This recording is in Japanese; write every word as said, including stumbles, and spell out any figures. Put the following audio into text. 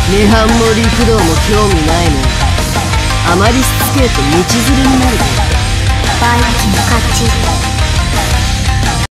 涅槃も陸道も興味ないね。あまりしつけえと道連れになるぞ。 バイキン勝ち。